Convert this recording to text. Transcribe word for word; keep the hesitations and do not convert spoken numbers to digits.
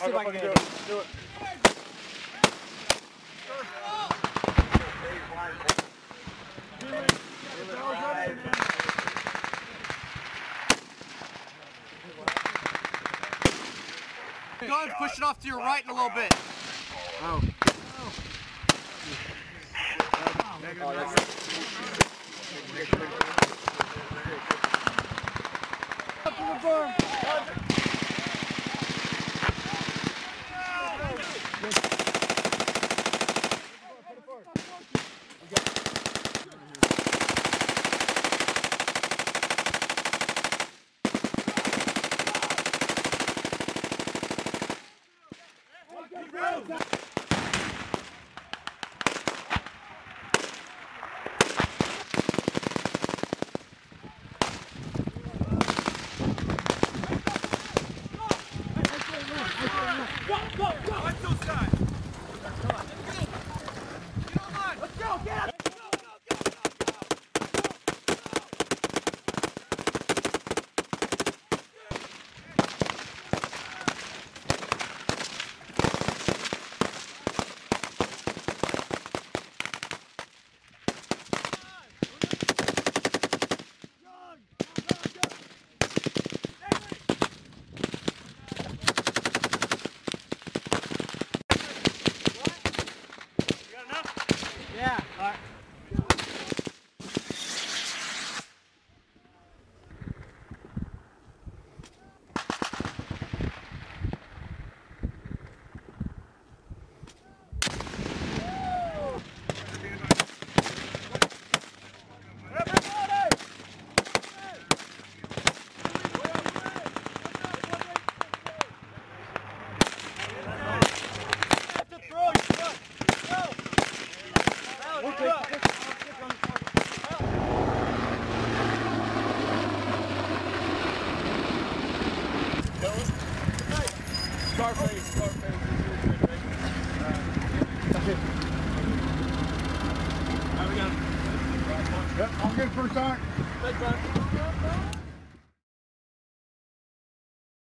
see if I can do it. Do it. Gun's pushing off to your right in a little bit. Oh. Oh, that's up to the bar. Yeah. All right. Scarface, Scarface. That's it. All right, we got him. Yep, I'm good for a time. Thanks, bud.